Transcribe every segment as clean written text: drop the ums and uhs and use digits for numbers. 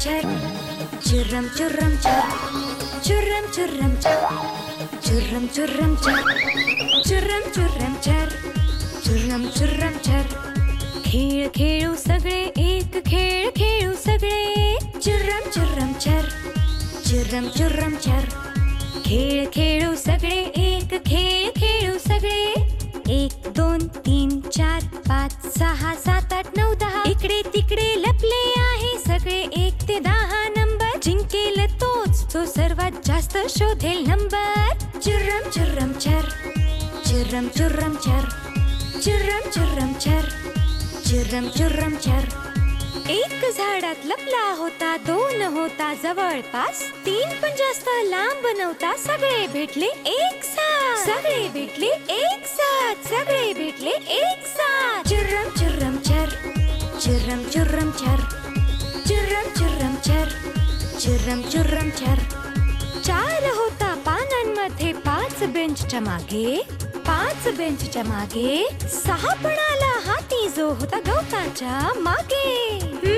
char, churram churram char, churram churram char, churram churram char, churram churram char, churram churram char. खेळ खेळू सगळे एक खेळ खेळू सगळे चुर्रम चुर्रम चर चुर्रम चुर्रम चर. खेळ खेळू सगळे एक खेळ खेळू सगळे 1 2 3 4 5 6 7 8 9 10. इकडे तिकडे लपले आहे सगळे 1 ते 10 नंबर. जिंकेल तोच तो सर्वात जास्त शोधेल नंबर. चुर्रम चुर्रम चर चुर्रम चुर्रम चर चुर्रम चुर्रम चर चुर्रम चुर्रम चर. एक झाडात लपला होता 2 होता जवळपास 3 पण जास्त लांब नव्हता. सगळे भेटले एक साथ सगळे भेटले एक साथ सगळे भेटले एक साथ. चुर्रम चुर्रम चर चुर्रम चुर्रम चर चुर्रम चुर्रम चर चुर्रम चुर्रम चर. 4 होता पानांमध्ये 5 बेंचच्या मागे 5 बेंचच्या मागे 6 पण आला हाती जो होता गवताच्या मागे.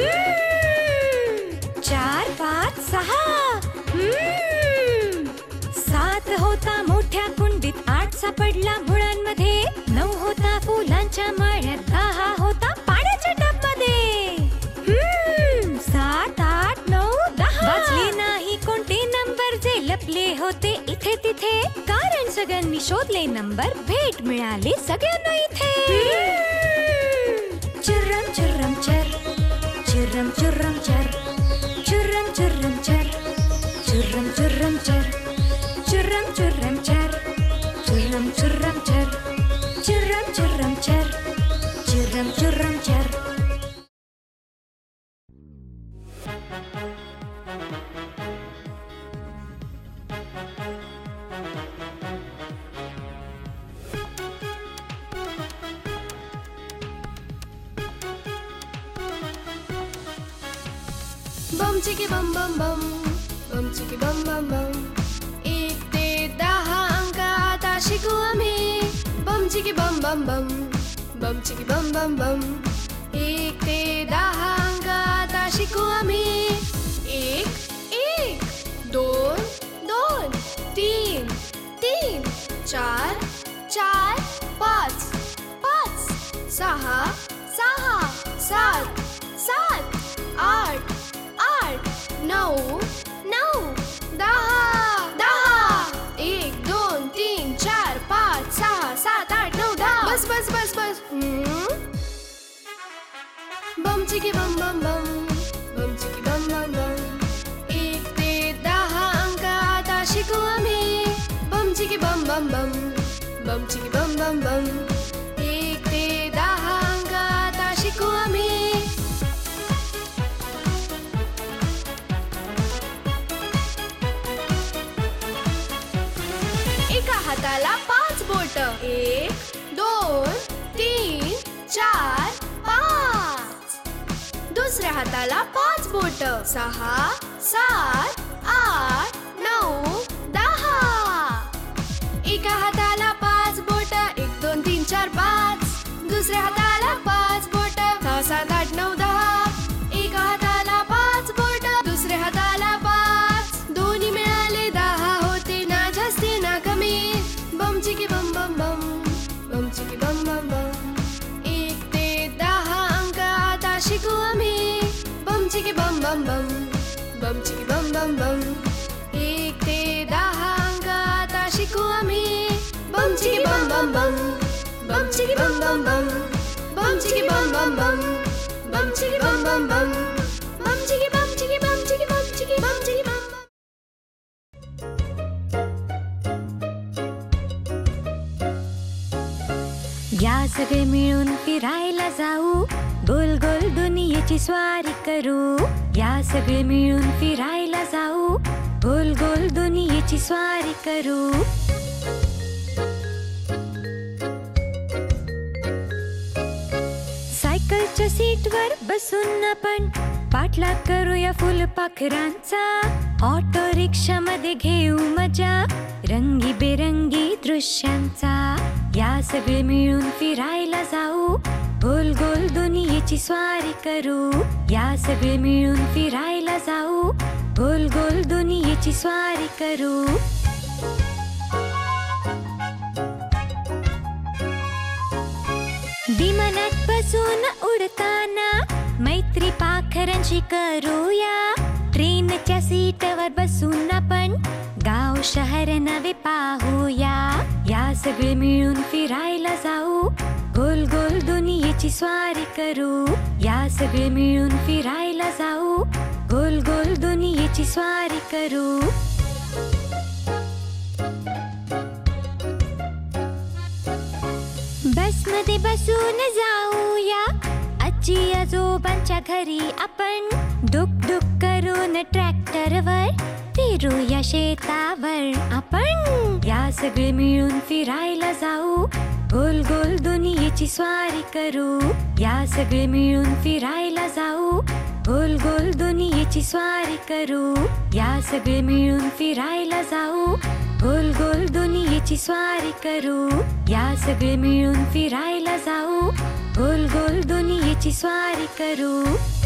4 5 6. 7 होता मोठ्या कुंडीत 8 सापडला मुळांमध्ये 9 होता फुलांच्या माळ्यात 10 होता पाण्याच्या टबमध्ये. 7 8 9 10. वाचले नाही कोणते नंबर जे लपले होते इथे तिथे कारण सगळ्यांनी शोधले नंबर. भेट मिळाली सगळ्यांना इथे. चुर्रम चुर्रम चर चुर्रम चुर्रम चर चुर्रम चुर्रम चर चुर्रम चुर्रम चर चुर्रम चुर्रम चर चुर्रम चुर्रम चर चुर्रम चुर्रम चर चुर्रम चुर्रम चर. बम चिकी बम बम बम बम चिकी बम बम बम. 1 ते 10 अंक आता शिकू आम्ही. बम चिकी बम बम बम बम चिकी बम बम बम. 1 ते 10 अंक आता शिकू आम्ही. 1 1 2 2 3 3 4 4 5 5 6 6 7 7 8 8 9 9 10 10. 1 2 3 4 5 6 7 8 9 10. बस बस बस बस. बम चिकी बम बम बम बम चिकी बम बम बम. 1 ते 10 अंक आता शिकू आम्ही. बम चिकी बम बम बम बम चिकी बम बम बम. 1 ते 10 अंक आता शिकू आम्ही. एका हाताला 5 बोट 1 2 3 4 5. दुसऱ्या हाताला 5 बोट 6 7 8 9 10. एका हाताला 5 बोट 1 2 3 4 5. दुसऱ्या हाताला 5 बोट 6 7 8 9 10. एका हाताला 5 बोट दुसऱ्या हाताला 5. दोन्ही मिळाले 10 होते ना जास्ती ना कमी. बम चिकी बम बम बम बम चिकी बम बम बम. 1 ते 10 अंक आता शिकू आम्ही. बम चिकी बम बम बम बम चिकी बम बम बम. 1 ते 10 अंक आता शिकू आम्ही. बम चिकी बम बम बम बम चिकी बम बम बम बम चिकी बम बम बम बम चिकी बम बम बम बम चिकी बम चिकी बम चिकी बम चिकी बम चिकी बम. या सगळे मिळून फिरायला जाऊ गोल गोल दुनियेची स्वारी करू. या सगळे मिळून फिरायला जाऊ गोल गोल दुनियेची स्वारी करू. सायकलच्या सीटवर बसून आपण पाठलाग करूया फुलपाखरांचा. ऑटो रिक्षा मध्ये घेऊ मजा रंगीबेरंगी दृश्यांचा. या सगळे मिळून फिरायला जाऊ गोल गोल दुनियेची स्वारी करू, या सगळे मिळून फिरायला जाऊ, गोल गोल दुनियेची स्वारी करू. विमानात बसून उडताना मैत्री पाखरांची करूया, ट्रेनच्या सीटवर बसून आपण गाव शहर नवे पाहूया, या सगळे मिळून फिरायला जाऊ, गोल गोल दुनियेची स्वारी करू, या सगळे मिळून फिरायला जाऊ, गोल गोल दुनियेची स्वारी करू. बसमध्ये बसून जाऊया आजी आजोबांच्या घरी आपण, डुक डुक करून ट्रॅक्टरवर फिरूया शेतावर आपण, या सगळे मिळून फिरायला जाऊ, गोल गोल दुनियेची स्वारी करू, या सगळे मिळून फिरायला जाऊ, गोल गोल दुनियेची स्वारी करू, या सगळे मिळून फिरायला जाऊ, गोल गोल दुनियेची स्वारी करू, या सगळे मिळून फिरायला जाऊ, गोल गोल दुनियेची स्वारी करू.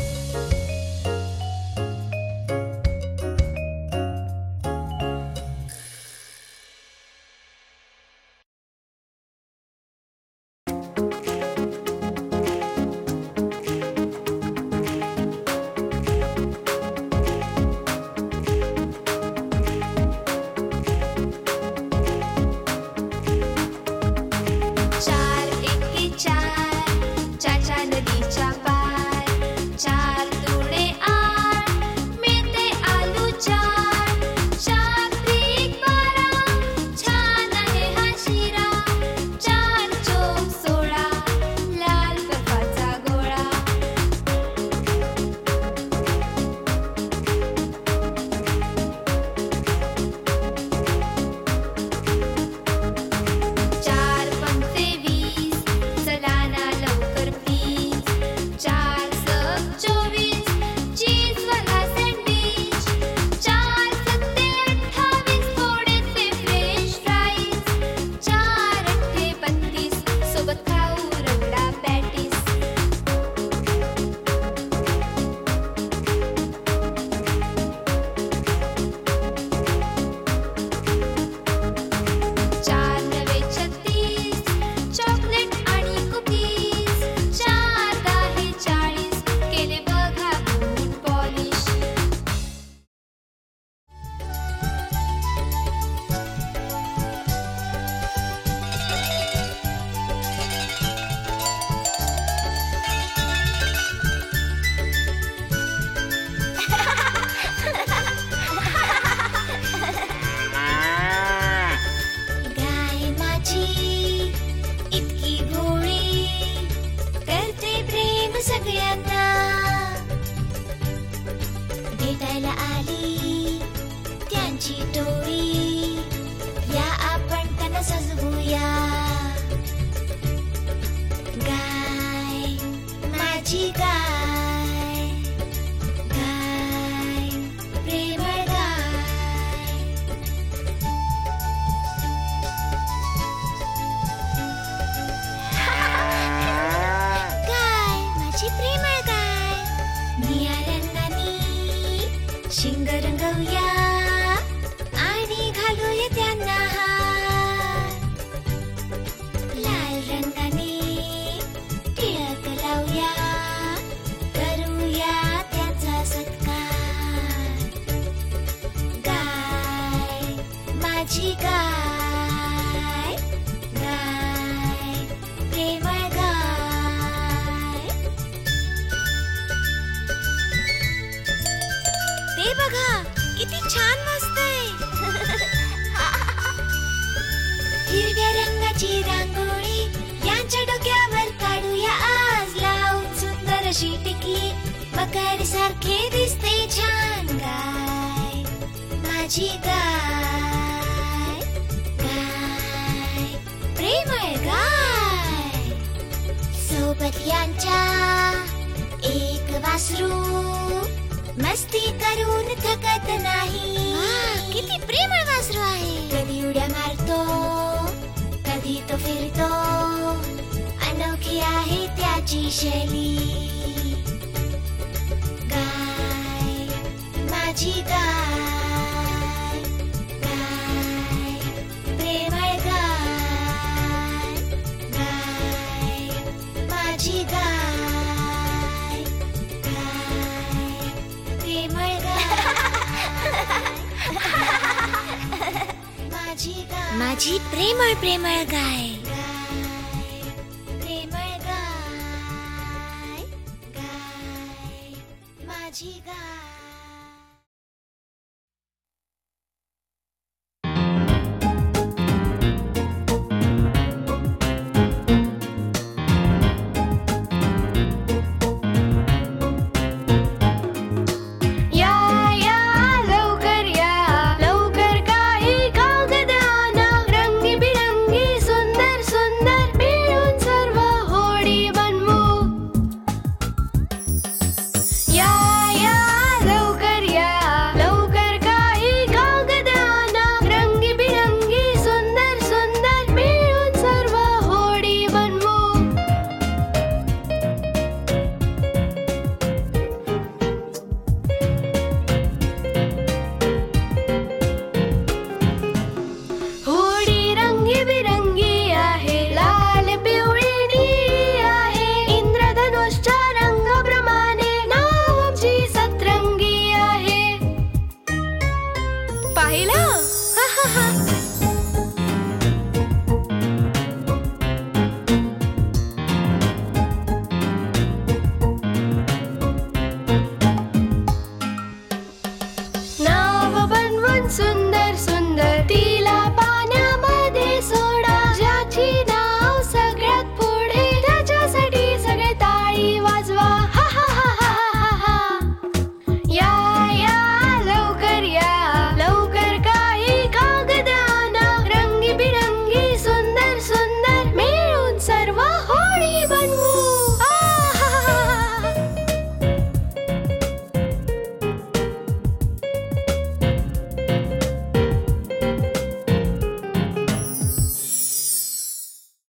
मस्ती करून थकत नाही. किती प्रेमळ वासरू आहे. कधी उड्या मारतो, कधी तो फिरतो, अनोखी आहे त्याची माझी शैली. गाय माझी गाय, गाय प्रेमळ गाय, गाय माझी गाय, गाय प्रेमळ गाय. माझी प्रेमळ प्रेमळ गाय, गाय प्रेमळ गाय, गाय माझी गाय.